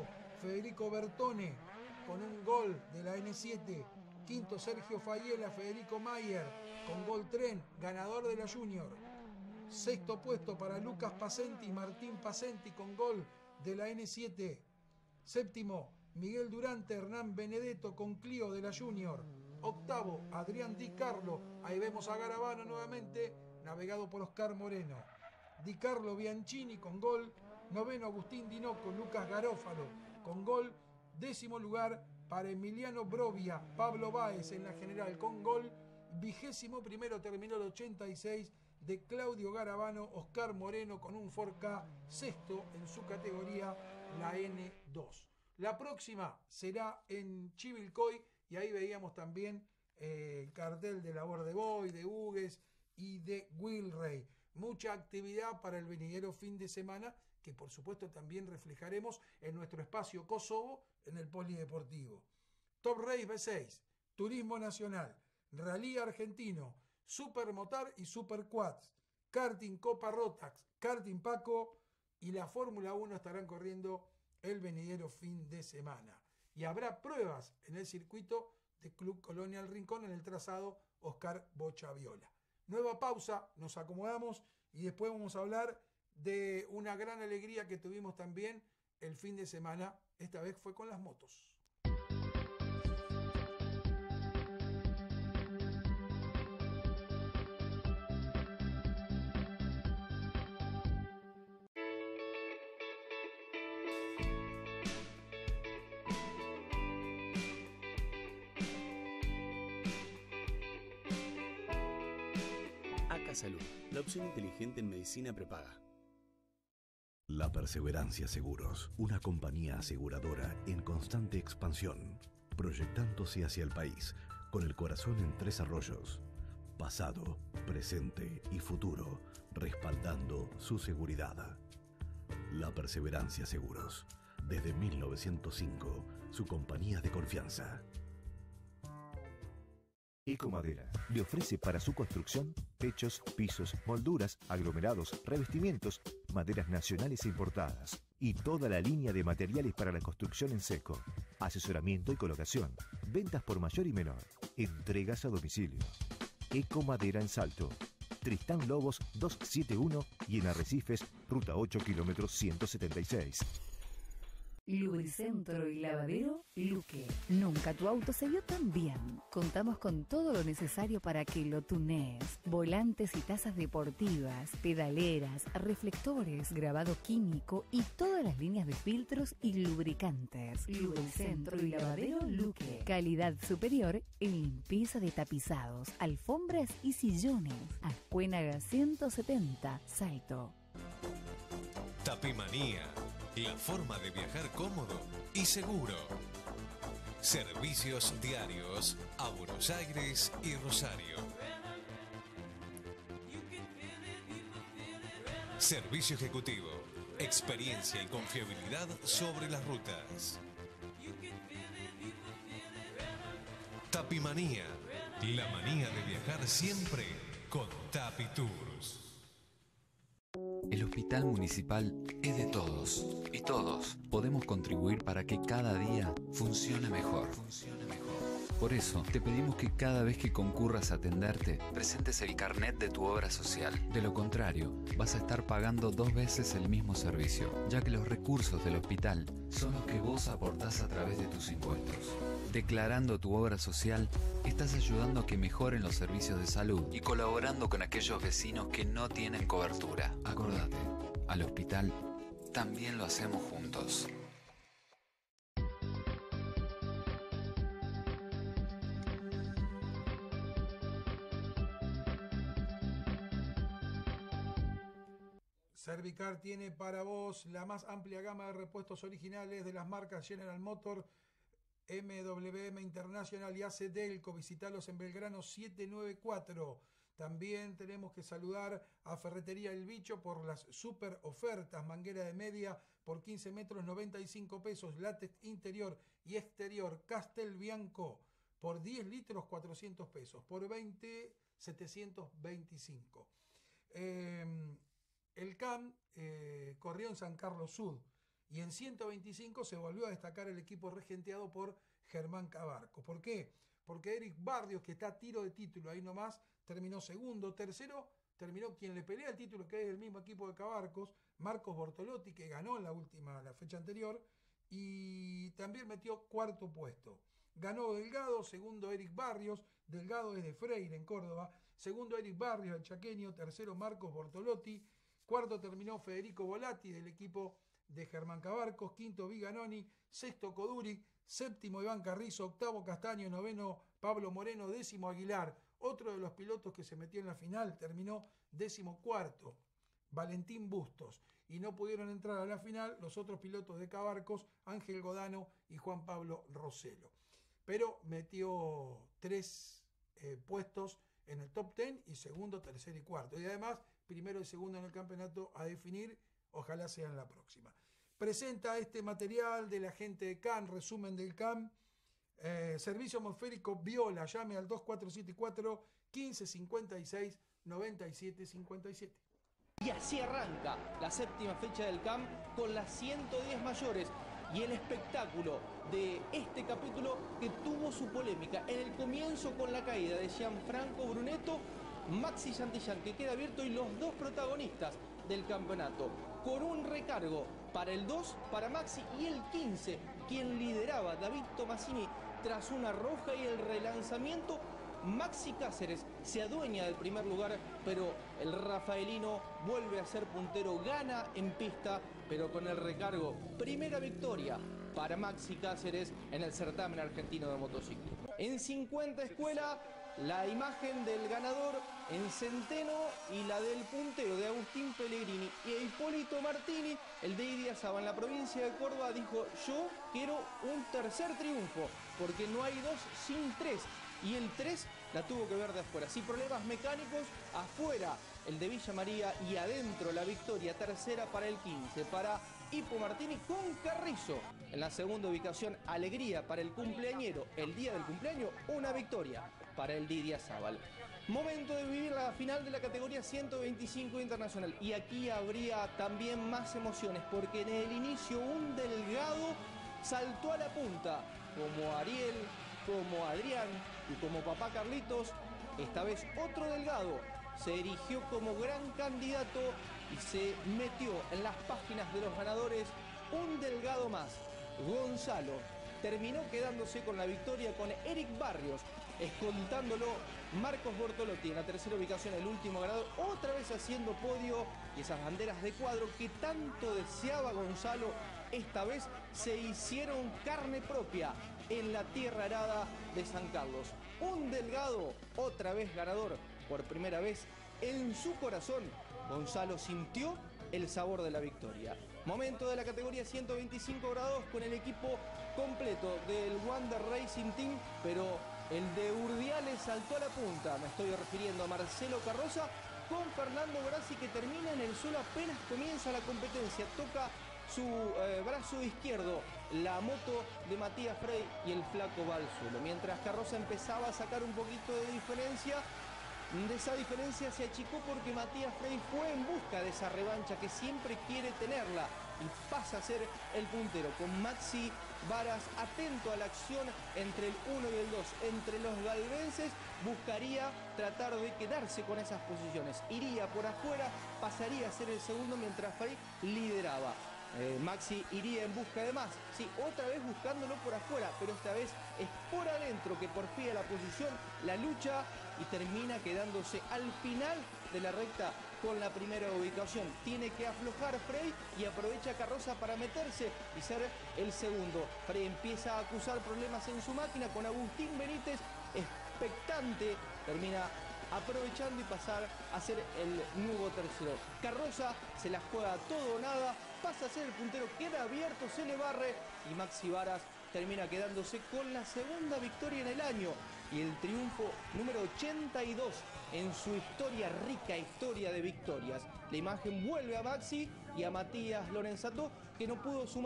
Federico Bertone con un gol de la N siete. Quinto, Sergio Fayela, Federico Mayer con gol tren, ganador de la Junior. Sexto puesto para Lucas Pacenti, Martín Pacenti con gol de la N siete. Séptimo, Miguel Durante, Hernán Benedetto con Clio de la Junior. Octavo, Adrián Di Carlo, ahí vemos a Garabano nuevamente, navegado por Oscar Moreno. Di Carlo Bianchini con gol. Noveno, Agustín Dinoco, Lucas Garófalo con gol. Décimo lugar para Emiliano Brovia, Pablo Báez en la general con gol. Vigésimo primero terminó el ochenta y seis de Claudio Garabano, Oscar Moreno con un cuatro K. Sexto en su categoría, la N dos. La próxima será en Chivilcoy y ahí veíamos también eh, el cartel de Labor de Boy, de Hugues y de Wilrey. Mucha actividad para el venidero fin de semana, que por supuesto también reflejaremos en nuestro espacio Kosovo en el Polideportivo. Top Race B seis, Turismo Nacional, Rally Argentino, Supermotar y Superquads, Karting Copa Rotax, Karting Paco y la Fórmula uno estarán corriendo el venidero fin de semana. Y habrá pruebas en el circuito de Club Colonial Rincón en el trazado Oscar Bocha Viola. Nueva pausa, nos acomodamos y después vamos a hablar de una gran alegría que tuvimos también el fin de semana. Esta vez fue con las motos. Salud, la opción inteligente en medicina prepaga. La Perseverancia Seguros, una compañía aseguradora en constante expansión, proyectándose hacia el país, con el corazón en Tres Arroyos. Pasado, presente y futuro, respaldando su seguridad. La Perseverancia Seguros, desde mil novecientos cinco, su compañía de confianza. Ecomadera le ofrece para su construcción techos, pisos, molduras, aglomerados, revestimientos, maderas nacionales e importadas y toda la línea de materiales para la construcción en seco, asesoramiento y colocación, ventas por mayor y menor, entregas a domicilio. Ecomadera en Salto, Tristán Lobos doscientos setenta y uno y en Arrecifes, ruta ocho kilómetros ciento setenta y seis. Lubricentro y lavadero Luque. Nunca tu auto se vio tan bien. Contamos con todo lo necesario para que lo tunees. Volantes y tazas deportivas, pedaleras, reflectores, grabado químico y todas las líneas de filtros y lubricantes. Lubricentro y lavadero Luque. Calidad superior en limpieza de tapizados, alfombras y sillones. Ascuénaga ciento setenta, Salto. Tapimanía. La forma de viajar cómodo y seguro. Servicios diarios a Buenos Aires y Rosario. Servicio ejecutivo. Experiencia y confiabilidad sobre las rutas. Tapimanía. La manía de viajar siempre con Tapi Tours. El hospital municipal es de todos y todos podemos contribuir para que cada día funcione mejor. Por eso te pedimos que cada vez que concurras a atenderte presentes el carnet de tu obra social. De lo contrario, vas a estar pagando dos veces el mismo servicio, ya que los recursos del hospital son los que vos aportás a través de tus impuestos. Declarando tu obra social, estás ayudando a que mejoren los servicios de salud y colaborando con aquellos vecinos que no tienen cobertura. Acordate, al hospital también lo hacemos juntos. Servicar tiene para vos la más amplia gama de repuestos originales de las marcas General Motor, M W M International y A C Delco. Visitalos en Belgrano setecientos noventa y cuatro. También tenemos que saludar a Ferretería El Bicho por las super ofertas. Manguera de media por quince metros, noventa y cinco pesos. Látex interior y exterior Castel Bianco por diez litros, cuatrocientos pesos. Por veinte, setecientos veinticinco. Eh, el C A M eh, corrió en San Carlos Sud Y en ciento veinticinco se volvió a destacar el equipo regenteado por Germán Cabarcos. ¿Por qué? Porque Eric Barrios, que está a tiro de título ahí nomás, terminó segundo. Tercero terminó quien le pelea el título, que es el mismo equipo de Cabarcos, Marcos Bortolotti, que ganó en la última, la fecha anterior, y también metió cuarto puesto. Ganó Delgado, segundo Eric Barrios, Delgado es de Freire en Córdoba, segundo Eric Barrios, el chaqueño, tercero Marcos Bortolotti, cuarto terminó Federico Volati del equipo de Germán Cabarcos, quinto Viganoni, sexto Coduri, séptimo Iván Carrizo, octavo Castaño, noveno Pablo Moreno, décimo Aguilar. Otro de los pilotos que se metió en la final terminó décimo cuarto, Valentín Bustos. Y no pudieron entrar a la final los otros pilotos de Cabarcos, Ángel Godano y Juan Pablo Roselo. Pero metió tres eh, puestos en el top ten y segundo, tercero y cuarto. Y además, primero y segundo en el campeonato a definir, ojalá sea en la próxima. Presenta este material de la gente de C A N, resumen del C A N. Eh, servicio atmosférico Viola, llame al dos cuatro siete cuatro, uno cinco cinco seis, nueve siete cinco siete. Y así arranca la séptima fecha del C A M con las ciento diez mayores y el espectáculo de este capítulo que tuvo su polémica en el comienzo con la caída de Gianfranco Brunetto, Maxi Santillán, que queda abierto, y los dos protagonistas del campeonato, con un recargo para el dos, para Maxi, y el quince, quien lideraba, David Tomasini, tras una roja y el relanzamiento. Maxi Cáceres se adueña del primer lugar, pero el rafaelino vuelve a ser puntero, gana en pista, pero con el recargo. Primera victoria para Maxi Cáceres en el certamen argentino de motociclismo. En cincuenta escuela, la imagen del ganador en Centeno y la del puntero de Agustín Pellegrini y Hipólito Martini, el de Idiazaba en la provincia de Córdoba, dijo: yo quiero un tercer triunfo, porque no hay dos sin tres. Y el tres la tuvo que ver de afuera. Sin problemas mecánicos, afuera el de Villa María y adentro la victoria tercera para el quince, para Hippo Martini con Carrizo. En la segunda ubicación, alegría para el cumpleañero. El día del cumpleaños, una victoria para el Didia Zabal. Momento de vivir la final de la categoría ciento veinticinco internacional. Y aquí habría también más emociones, porque en el inicio un Delgado saltó a la punta, como Ariel, como Adrián y como papá Carlitos. Esta vez otro Delgado se erigió como gran candidato y se metió en las páginas de los ganadores. Un Delgado más, Gonzalo, terminó quedándose con la victoria, con Eric Barrios escoltándolo, Marcos Bortolotti en la tercera ubicación, el último ganador, otra vez haciendo podio, y esas banderas de cuadro que tanto deseaba Gonzalo, esta vez se hicieron carne propia en la tierra arada de San Carlos. Un Delgado, otra vez ganador, por primera vez en su corazón, Gonzalo sintió el sabor de la victoria. Momento de la categoría ciento veinticinco grados con el equipo completo del Wander Racing Team, pero el de Urdiales saltó a la punta. Me estoy refiriendo a Marcelo Carroza con Fernando Grassi, que termina en el suelo apenas comienza la competencia. Toca su eh, brazo izquierdo la moto de Matías Frey y el flaco va al suelo. Mientras Carroza empezaba a sacar un poquito de diferencia, de esa diferencia se achicó porque Matías Frey fue en busca de esa revancha que siempre quiere tenerla y pasa a ser el puntero, con Maxi Varas atento a la acción entre el uno y el dos. Entre los galvenses buscaría tratar de quedarse con esas posiciones. Iría por afuera, pasaría a ser el segundo mientras Frey lideraba. Eh, Maxi iría en busca de más, sí, otra vez buscándolo por afuera, pero esta vez es por adentro que porfía la posición, la lucha, y termina quedándose al final de la recta con la primera ubicación. Tiene que aflojar Frey y aprovecha Carroza para meterse y ser el segundo. Frey empieza a acusar problemas en su máquina con Agustín Benítez, expectante, termina aprovechando y pasar a ser el nuevo tercero. Carroza se la juega todo o nada, pasa a ser el puntero, queda abierto, se le barre y Maxi Varas termina quedándose con la segunda victoria en el año y el triunfo número ochenta y dos en su historia, rica historia de victorias. La imagen vuelve a Maxi y a Matías Lorenzato, que no pudo sumar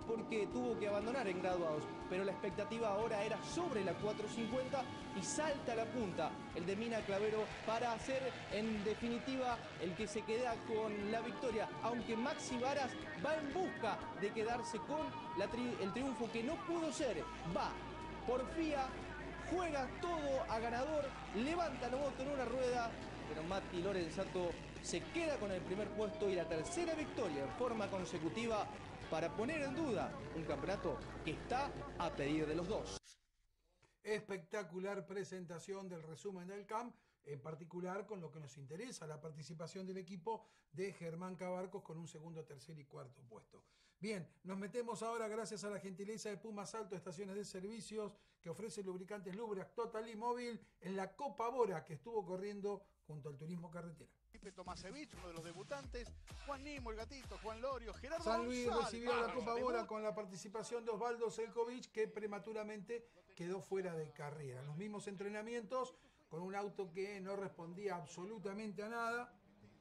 porque tuvo que abandonar en graduados, pero la expectativa ahora era sobre la cuatrocientos cincuenta y salta a la punta el de Mina Clavero para hacer en definitiva el que se queda con la victoria, aunque Maxi Varas va en busca de quedarse con la tri el triunfo que no pudo ser. Va, porfía, juega todo a ganador, levanta la moto en una rueda, pero Mati Lorenzato se queda con el primer puesto y la tercera victoria en forma consecutiva para poner en duda un campeonato que está a pedir de los dos. Espectacular presentación del resumen del C A M, en particular con lo que nos interesa, la participación del equipo de Germán Cabarcos con un segundo, tercer y cuarto puesto. Bien, nos metemos ahora gracias a la gentileza de Puma Salto, estaciones de servicios que ofrece lubricantes Lubrax Total y Móvil en la Copa Bora que estuvo corriendo junto al Turismo Carretera. Felipe Tomasevich, uno de los debutantes, Juan Nimo, el gatito, Juan Lorio, Gerardo San Luis González, recibió la Copa debut. Bora con la participación de Osvaldo Selkovic, que prematuramente quedó fuera de carrera. Los mismos entrenamientos, con un auto que no respondía absolutamente a nada,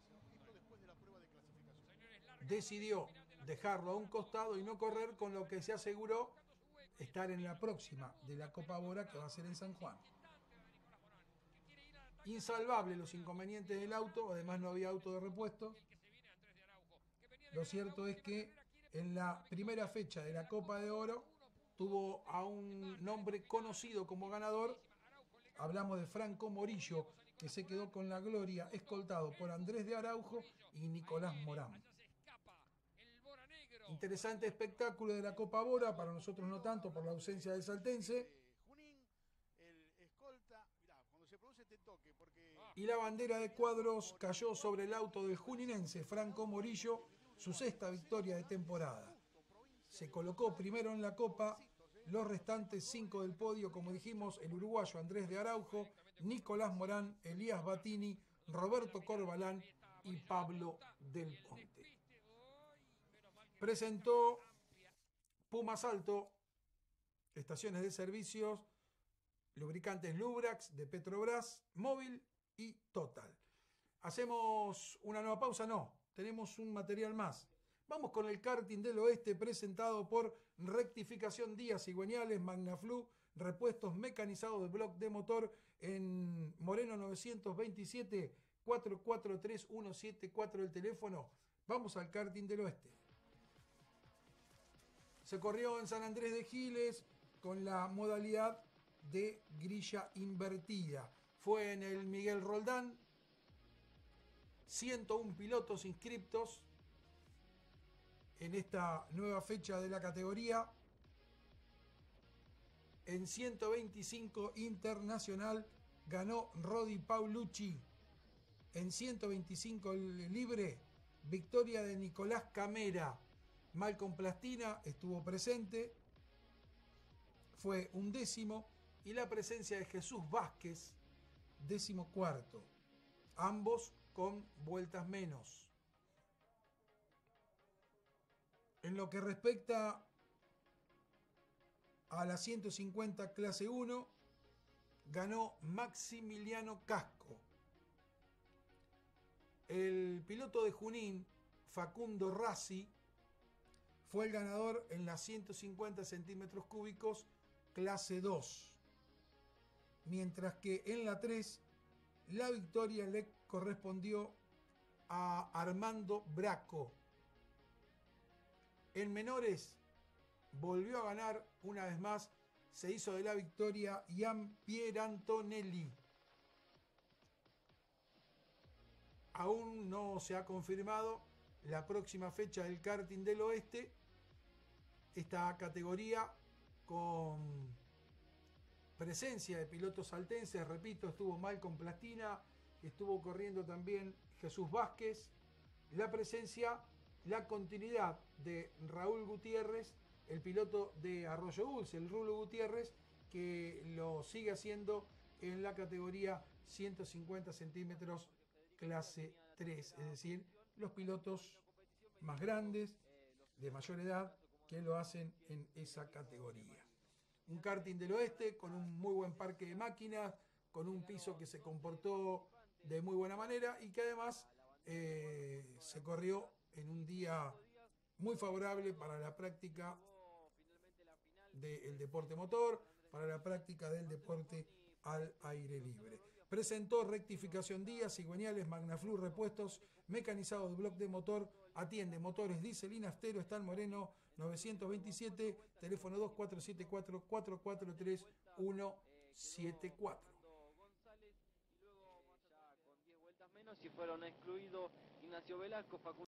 decidió dejarlo a un costado y no correr, con lo que se aseguró estar en la próxima de la Copa Bora, que va a ser en San Juan. Insalvable los inconvenientes del auto, además no había auto de repuesto. Lo cierto es que en la primera fecha de la Copa de Oro tuvo a un nombre conocido como ganador. Hablamos de Franco Morillo, que se quedó con la gloria, escoltado por Andrés de Araujo y Nicolás Morán. Interesante espectáculo de la Copa Bora, para nosotros no tanto por la ausencia del saltense. Y la bandera de cuadros cayó sobre el auto del juninense Franco Morillo, su sexta victoria de temporada. Se colocó primero en la Copa, los restantes cinco del podio, como dijimos, el uruguayo Andrés de Araujo, Nicolás Morán, Elías Batini, Roberto Corbalán y Pablo Del Ponte. Presentó Puma Salto, estaciones de servicios, lubricantes Lubrax de Petrobras, Móvil y Total. ¿Hacemos una nueva pausa? No, tenemos un material más. Vamos con el karting del oeste presentado por Rectificación Díaz y Güeñales, Magnaflu, repuestos mecanizados de bloc de motor en Moreno novecientos veintisiete, cuatro cuatro tres uno siete cuatro el teléfono. Vamos al karting del oeste. Se corrió en San Andrés de Giles con la modalidad de grilla invertida. Fue en el Miguel Roldán, ciento uno pilotos inscriptos en esta nueva fecha de la categoría. En ciento veinticinco internacional ganó Rodi Paulucci. En ciento veinticinco libre, victoria de Nicolás Camera. Malcolm Plastina estuvo presente, fue un décimo, y la presencia de Jesús Vázquez, décimo cuarto, ambos con vueltas menos. En lo que respecta a la ciento cincuenta clase uno, ganó Maximiliano Casco. El piloto de Junín, Facundo Rassi, fue el ganador en las ciento cincuenta centímetros cúbicos clase dos. Mientras que en la tres, la victoria le correspondió a Armando Braco. En menores, volvió a ganar una vez más, se hizo de la victoria Ian Pierantonelli. Aún no se ha confirmado la próxima fecha del karting del oeste, esta categoría con presencia de pilotos saltenses. Repito, estuvo Malcolm Plastina, estuvo corriendo también Jesús Vázquez, la presencia, la continuidad de Raúl Gutiérrez, el piloto de Arroyo Dulce, el Rulo Gutiérrez, que lo sigue haciendo en la categoría ciento cincuenta centímetros clase tres, es decir, los pilotos más grandes, de mayor edad, que lo hacen en esa categoría. Un karting del oeste con un muy buen parque de máquinas, con un piso que se comportó de muy buena manera y que además eh, se corrió en un día muy favorable para la práctica del deporte motor, para la práctica del deporte al aire libre. Presentó Rectificación Díaz, Cigüeñales, Magnaflu Repuestos, mecanizado de bloc de motor, atiende motores diésel y naftero, está en Moreno novecientos veintisiete, teléfono dos cuatro siete cuatro, cuatro cuatro tres, uno siete cuatro. Menos si fueron excluidos Ignacio Velasco, Facundo.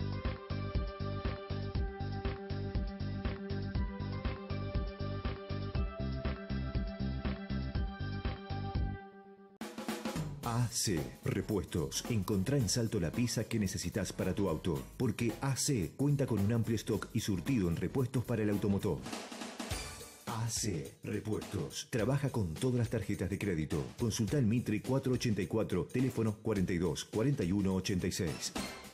A C Repuestos. Encontrá en Salto la pieza que necesitas para tu auto, porque A C cuenta con un amplio stock y surtido en repuestos para el automotor. A C Repuestos. Trabaja con todas las tarjetas de crédito. Consulta el Mitre cuatrocientos ochenta y cuatro, teléfono cuarenta y dos, cuarenta y uno, ochenta y seis.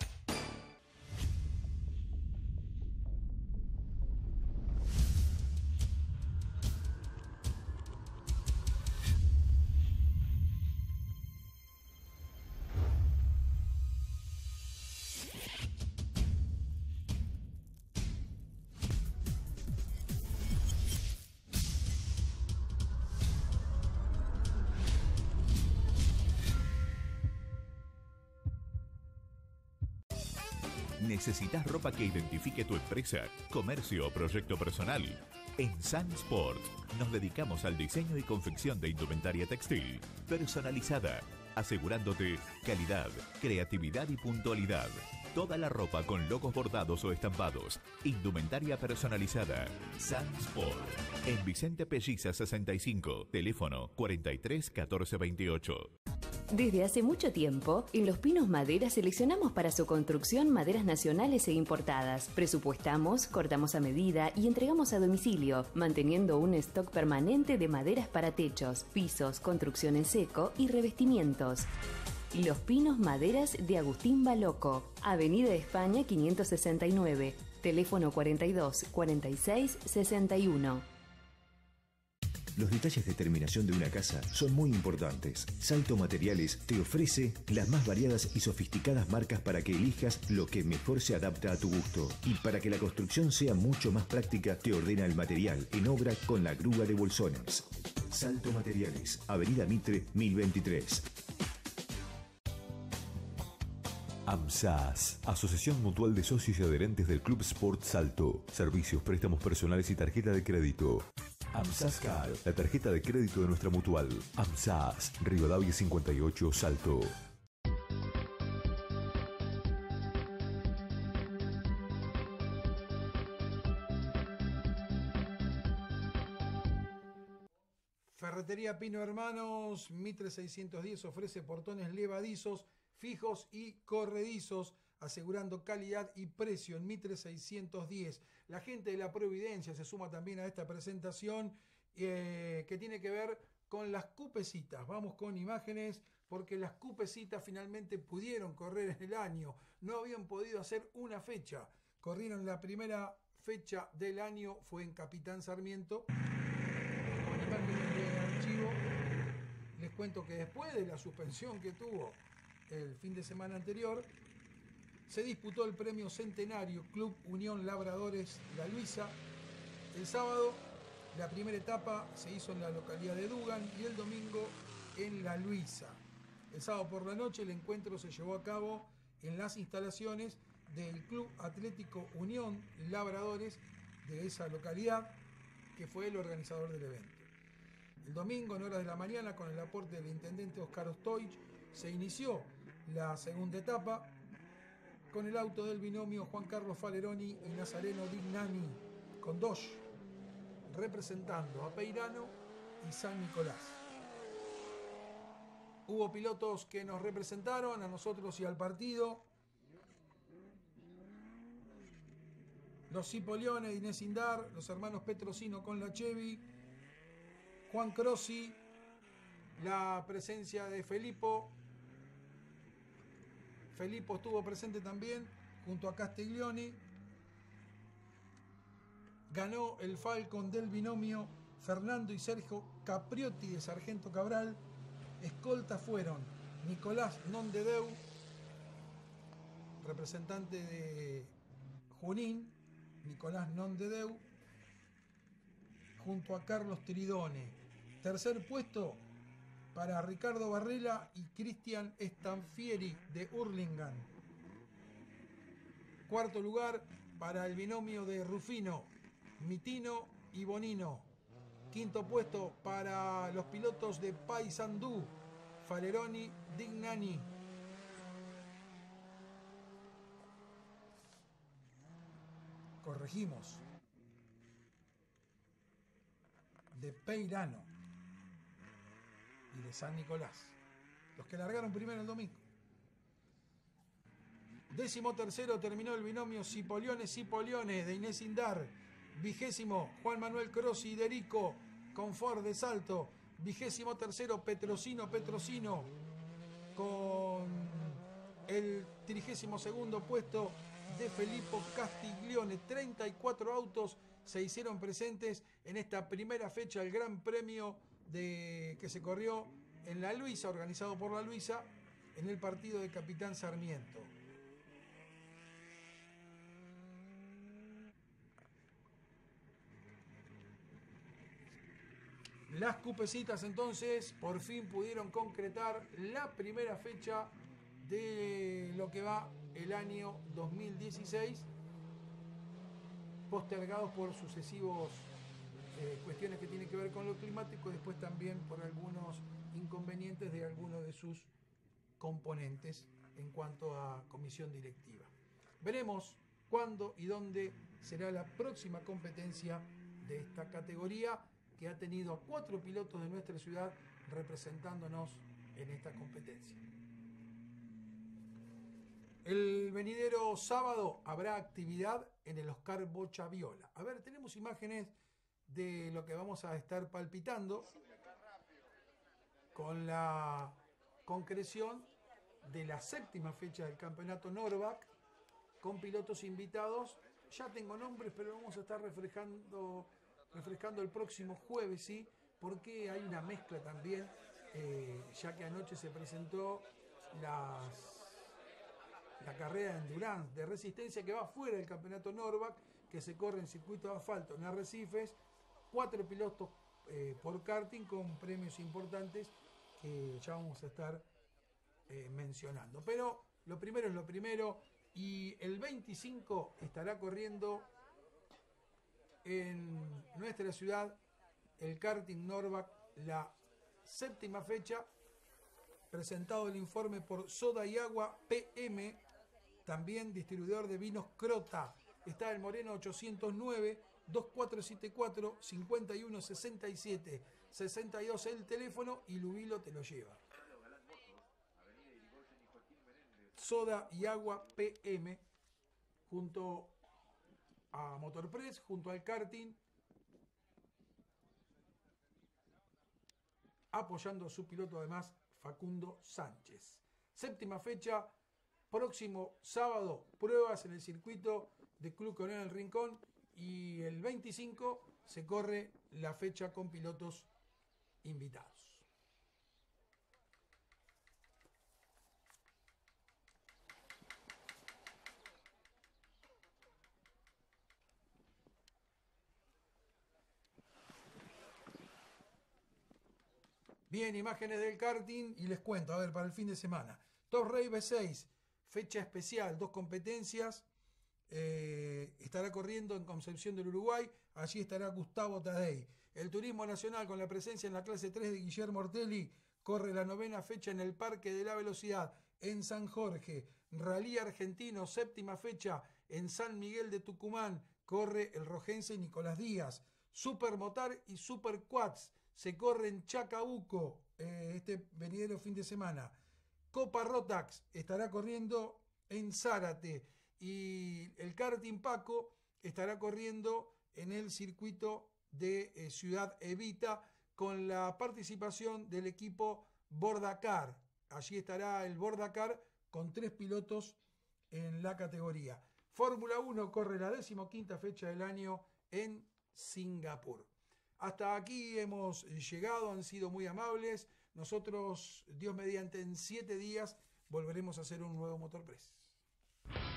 ¿Necesitas ropa que identifique tu empresa, comercio o proyecto personal? En Sun Sport nos dedicamos al diseño y confección de indumentaria textil personalizada, asegurándote calidad, creatividad y puntualidad. Toda la ropa con logos bordados o estampados. Indumentaria personalizada. Sun Sport. En Vicente Pelliza sesenta y cinco. Teléfono cuarenta y tres, catorce, veintiocho. Desde hace mucho tiempo, en Los Pinos Madera seleccionamos para su construcción maderas nacionales e importadas. Presupuestamos, cortamos a medida y entregamos a domicilio, manteniendo un stock permanente de maderas para techos, pisos, construcción en seco y revestimientos. Los Pinos Maderas de Agustín Baloco, Avenida España quinientos sesenta y nueve, teléfono cuarenta y dos, cuarenta y seis, sesenta y uno. Los detalles de terminación de una casa son muy importantes. Salto Materiales te ofrece las más variadas y sofisticadas marcas para que elijas lo que mejor se adapta a tu gusto. Y para que la construcción sea mucho más práctica, te ordena el material en obra con la grúa de bolsones. Salto Materiales, Avenida Mitre mil veintitrés. AMSAS, Asociación Mutual de Socios y Adherentes del Club Sport Salto. Servicios, préstamos personales y tarjeta de crédito. AMSAS Car, la tarjeta de crédito de nuestra mutual. AMSAS, Rivadavia cincuenta y ocho, Salto. Ferretería Pino Hermanos, Mitre seiscientos diez ofrece portones levadizos, fijos y corredizos, asegurando calidad y precio en Mitre seiscientos diez. La gente de La Providencia se suma también a esta presentación eh, que tiene que ver con las cupecitas. Vamos con imágenes porque las cupecitas finalmente pudieron correr en el año. No habían podido hacer una fecha. Corrieron la primera fecha del año, fue en Capitán Sarmiento. Con imágenes de archivo, les cuento que después de la suspensión que tuvo el fin de semana anterior, se disputó el premio Centenario Club Unión Labradores La Luisa. El sábado la primera etapa se hizo en la localidad de Dugan y el domingo en La Luisa. El sábado por la noche el encuentro se llevó a cabo en las instalaciones del Club Atlético Unión Labradores de esa localidad, que fue el organizador del evento. El domingo en horas de la mañana, con el aporte del intendente Oscar Ostoich, se inició la segunda etapa con el auto del binomio Juan Carlos Faleroni y Nazareno Dignani, con dos representando a Peirano y San Nicolás. Hubo pilotos que nos representaron a nosotros y al partido. Los Cipollone, Inés Indar, los hermanos Petrosino con la Chevy, Juan Crossi, la presencia de Felipo. Felipo estuvo presente también junto a Castiglioni. Ganó el Falcon del binomio Fernando y Sergio Capriotti de Sargento Cabral. Escoltas fueron Nicolás Nondedeu, representante de Junín, Nicolás Nondedeu, junto a Carlos Tridone. Tercer puesto para Ricardo Barrela y Cristian Stanfieri de Hurlingham. Cuarto lugar para el binomio de Rufino, Mitino y Bonino. Quinto puesto para los pilotos de Paysandú, Faleroni, Dignani. Corregimos. De Peirano y de San Nicolás. Los que largaron primero el domingo. Décimo tercero terminó el binomio Cipolione-Cipolione de Inés Indar. Vigésimo, Juan Manuel Crossi y Derico, Confort de Salto. Vigésimo tercero, Petrosino, Petrosino, con el trigésimo segundo puesto de Filippo Castiglione. treinta y cuatro autos se hicieron presentes en esta primera fecha del Gran Premio de, que se corrió en La Luisa, organizado por La Luisa, en el partido de Capitán Sarmiento. Las cupecitas entonces por fin pudieron concretar la primera fecha de lo que va el año dos mil dieciséis, postergados por sucesivos eh, cuestiones que tienen que ver con lo climático y después también por algunos inconvenientes de algunos de sus componentes en cuanto a comisión directiva. Veremos cuándo y dónde será la próxima competencia de esta categoría, que ha tenido a cuatro pilotos de nuestra ciudad representándonos en esta competencia. El venidero sábado habrá actividad en el Oscar Bocha Viola. A ver, tenemos imágenes de lo que vamos a estar palpitando con la concreción de la séptima fecha del campeonato Norvac, con pilotos invitados. Ya tengo nombres, pero vamos a estar refrescando, refrescando el próximo jueves, ¿sí? Porque hay una mezcla también, eh, ya que anoche se presentó las, la carrera de endurance, de resistencia, que va fuera del campeonato Norvac, que se corre en circuito de asfalto en Arrecifes. Cuatro pilotos eh, por karting con premios importantes que ya vamos a estar eh, mencionando. Pero lo primero es lo primero, y el veinticinco estará corriendo en nuestra ciudad el karting Norvac, la séptima fecha, presentado el informe por Soda y Agua P M, también distribuidor de vinos Crota. Está el Moreno ochocientos nueve, dos cuatro siete cuatro, cinco uno seis siete, sesenta y dos el teléfono, y Lubilo te lo lleva. Soda y Agua P M, junto a Motorpress, junto al karting, apoyando a su piloto además, Facundo Sánchez. Séptima fecha, próximo sábado, pruebas en el circuito de Club Coronel El Rincón, y el veinticinco se corre la fecha con pilotos invitados. Bien, imágenes del karting y les cuento, a ver, para el fin de semana. Top Race V seis, fecha especial, dos competencias. Eh, estará corriendo en Concepción del Uruguay, allí estará Gustavo Tadei. El Turismo Nacional, con la presencia en la clase tres de Guillermo Ortelli, corre la novena fecha en el Parque de la Velocidad en San Jorge. Rally Argentino, séptima fecha en San Miguel de Tucumán, corre el rojense Nicolás Díaz. Supermotar y Super Quads se corre en Chacabuco eh, este venidero fin de semana. Copa Rotax estará corriendo en Zárate, y el karting Paco estará corriendo en el circuito de eh, Ciudad Evita, con la participación del equipo Bordacar. Allí estará el Bordacar con tres pilotos en la categoría. Fórmula uno corre la decimoquinta fecha del año en Singapur. Hasta aquí hemos llegado, han sido muy amables. Nosotros, Dios mediante, en siete días volveremos a hacer un nuevo Motorpress.